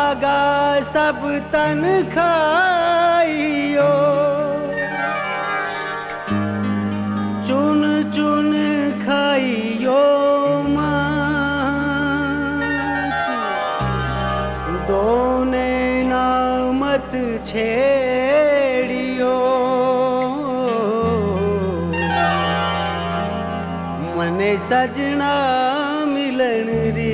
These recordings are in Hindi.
लागा सब तन खाइयो, चुन चुन खाइयो मांस, दोने नामत छेड़ियो, मने सजना मिलन री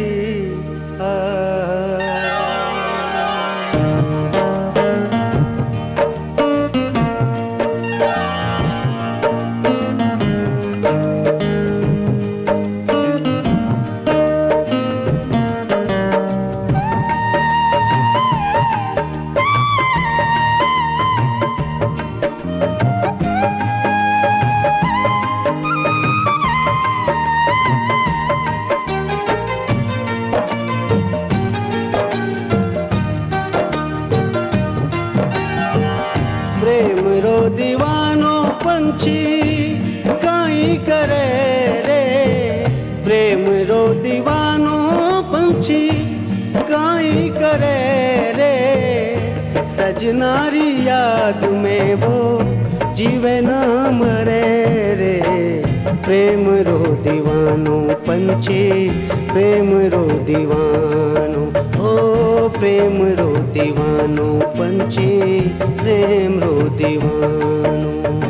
प्रेम रो दीवानो पंछी काई करे रे, प्रेम रो दीवानो पंछी काई करे रे, सजनारी याद में वो जीवे ना मरे रे, प्रेम रो दीवानो पंछी, प्रेम रो दीवानो, ओ प्रेम रो दीवानो पंछी, प्रेम रो दीवानो।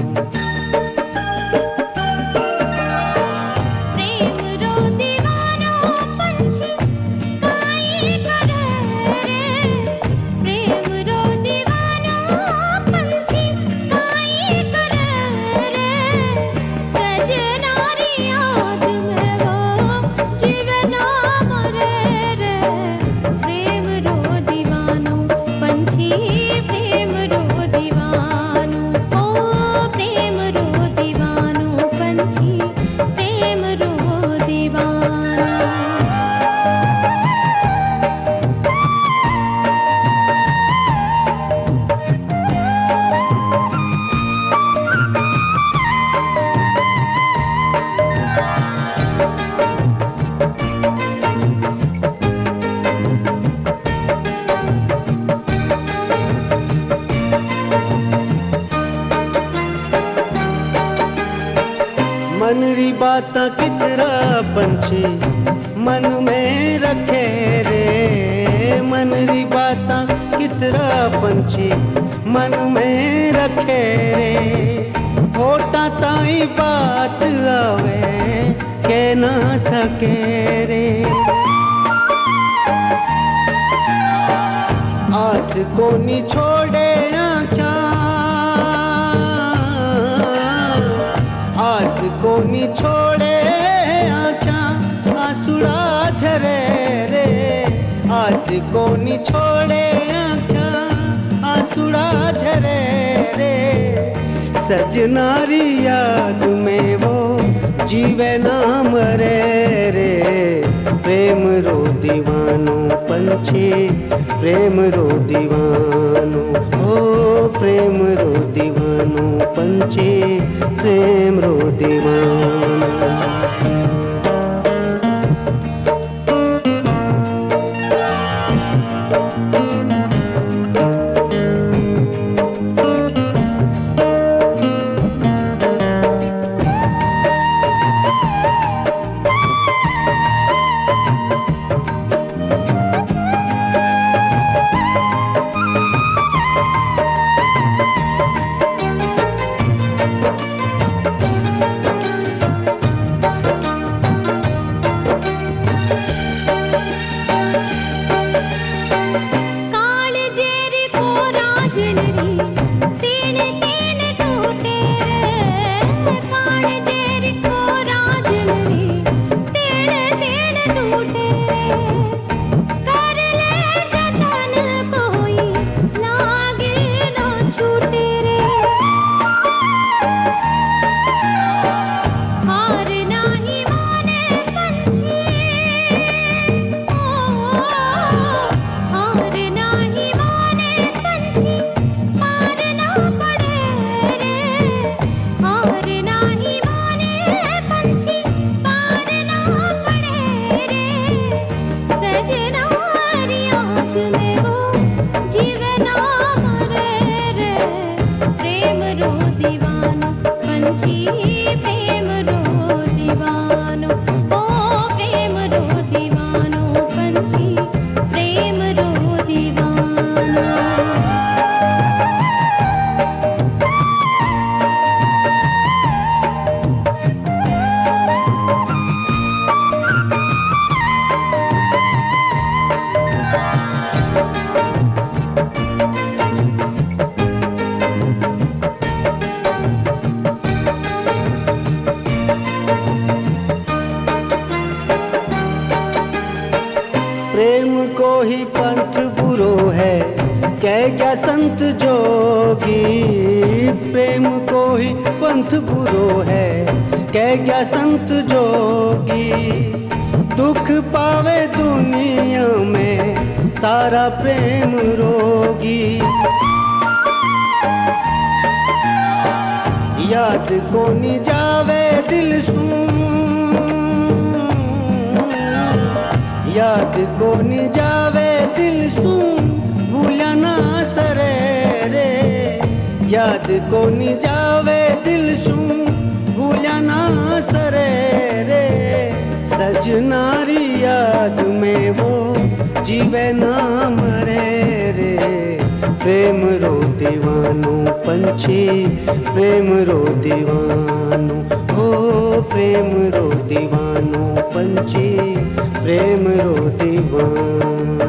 मन री बाता कितरा पंछी मन में रखे रे, मन री बाता कितरा पंछी मन में रखे रे, होटा ताई बात आवे कह ना सके रे, आस को नी छोड़े आँखा, आस को नी छोड़े आँखा, आंसुड़ा झरे रे, आस को नी छोड़े आँखा, आंसुड़ा झरे रे, सजनारी याद में वो जीवे ना मरे रे, प्रेम रो दीवानो पंछी, प्रेम रो दीवानो, ओ प्रेम रो दीवानो पंछी, प्रेम रो दीवानो। ही पंथ बुरो है, कह क्या संत जोगी। प्रेम को ही पंथ बुरो है, कह क्या संत जोगी। दुख पावे दुनिया में सारा प्रेम रोगी। याद को नि जावे दिल सुन, याद को नि जावे दिल सुन, भूलिया ना सरे रे। याद को नि जावे दिल सुन, भूलिया ना सरे रे। सजनारी याद में वो जीवे ना मरे रे। प्रेम रो दीवानो पंछी, प्रेम रो दीवानो, हो प्रेम रो दीवानो पंछी, प्रेम रो दीवानो।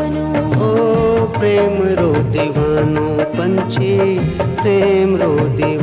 प्रेम रो दीवानो पंछी, प्रेम रो दीवानो।